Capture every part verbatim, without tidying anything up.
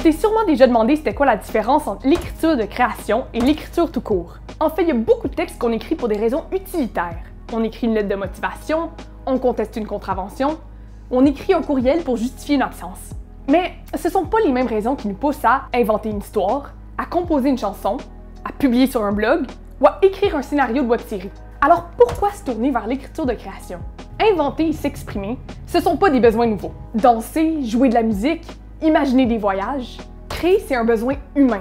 t'es sûrement déjà demandé c'était quoi la différence entre l'écriture de création et l'écriture tout court. En fait, il y a beaucoup de textes qu'on écrit pour des raisons utilitaires. On écrit une lettre de motivation, on conteste une contravention, on écrit un courriel pour justifier une absence. Mais ce sont pas les mêmes raisons qui nous poussent à inventer une histoire, à composer une chanson, à publier sur un blog ou à écrire un scénario de web-série. Alors pourquoi se tourner vers l'écriture de création? Inventer et s'exprimer, ce sont pas des besoins nouveaux. Danser, jouer de la musique, imaginer des voyages, créer, c'est un besoin humain.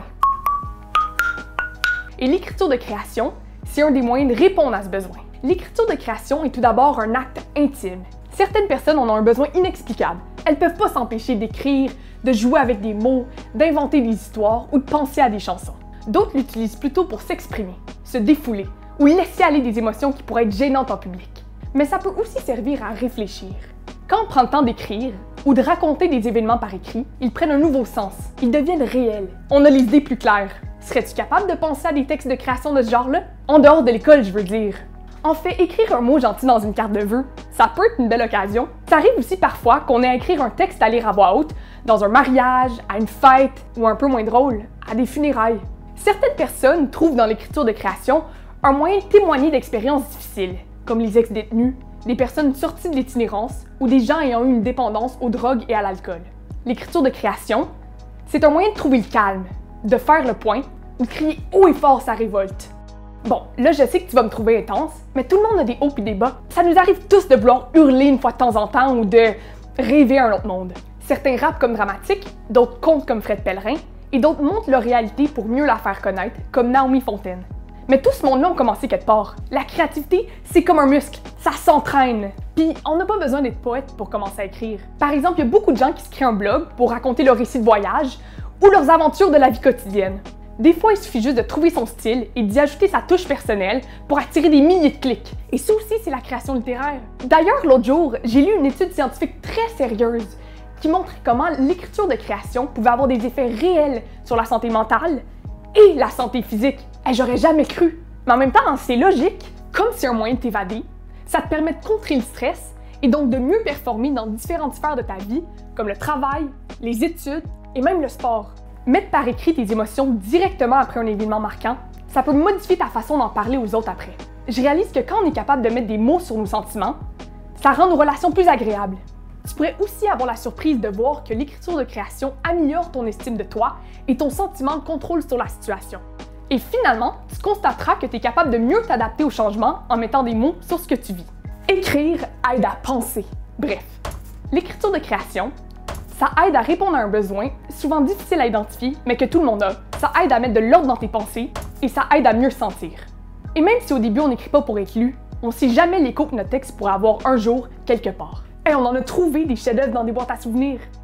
Et l'écriture de création, c'est un des moyens de répondre à ce besoin. L'écriture de création est tout d'abord un acte intime. Certaines personnes en ont un besoin inexplicable. Elles peuvent pas s'empêcher d'écrire, de jouer avec des mots, d'inventer des histoires ou de penser à des chansons. D'autres l'utilisent plutôt pour s'exprimer, se défouler ou laisser aller des émotions qui pourraient être gênantes en public. Mais ça peut aussi servir à réfléchir. Quand on prend le temps d'écrire ou de raconter des événements par écrit, ils prennent un nouveau sens, ils deviennent réels. On a les idées plus claires. Serais-tu capable de penser à des textes de création de ce genre-là? En dehors de l'école, je veux dire. En fait, écrire un mot gentil dans une carte de vœux, ça peut être une belle occasion. Ça arrive aussi parfois qu'on ait à écrire un texte à lire à voix haute, dans un mariage, à une fête, ou un peu moins drôle, à des funérailles. Certaines personnes trouvent dans l'écriture de création un moyen de témoigner d'expériences difficiles, comme les ex-détenus, des personnes sorties de l'itinérance ou des gens ayant eu une dépendance aux drogues et à l'alcool. L'écriture de création, c'est un moyen de trouver le calme, de faire le point ou de crier haut et fort sa révolte. Bon, là je sais que tu vas me trouver intense, mais tout le monde a des hauts et des bas. Ça nous arrive tous de vouloir hurler une fois de temps en temps ou de rêver un autre monde. Certains rappent comme dramatiques, d'autres content comme Fred Pellerin, et d'autres montrent leur réalité pour mieux la faire connaître, comme Naomi Fontaine. Mais tout ce monde-là a commencé quelque part. La créativité, c'est comme un muscle, ça s'entraîne. Puis on n'a pas besoin d'être poète pour commencer à écrire. Par exemple, il y a beaucoup de gens qui se créent un blog pour raconter leurs récits de voyage ou leurs aventures de la vie quotidienne. Des fois, il suffit juste de trouver son style et d'y ajouter sa touche personnelle pour attirer des milliers de clics. Et ça aussi, c'est la création littéraire. D'ailleurs, l'autre jour, j'ai lu une étude scientifique très sérieuse qui montrait comment l'écriture de création pouvait avoir des effets réels sur la santé mentale et la santé physique. Et j'aurais jamais cru. Mais en même temps, c'est logique. Comme c'est un moyen de t'évader, ça te permet de contrer le stress et donc de mieux performer dans différentes sphères de ta vie, comme le travail, les études et même le sport. Mettre par écrit tes émotions directement après un événement marquant, ça peut modifier ta façon d'en parler aux autres après. Je réalise que quand on est capable de mettre des mots sur nos sentiments, ça rend nos relations plus agréables. Tu pourrais aussi avoir la surprise de voir que l'écriture de création améliore ton estime de toi et ton sentiment de contrôle sur la situation. Et finalement, tu constateras que tu es capable de mieux t'adapter aux changements en mettant des mots sur ce que tu vis. Écrire aide à penser. Bref, l'écriture de création, ça aide à répondre à un besoin, souvent difficile à identifier, mais que tout le monde a. Ça aide à mettre de l'ordre dans tes pensées et ça aide à mieux sentir. Et même si au début on n'écrit pas pour être lu, on sait jamais l'écho que notre texte pourrait avoir un jour quelque part. Et on en a trouvé des chefs-d'œuvre dans des boîtes à souvenirs.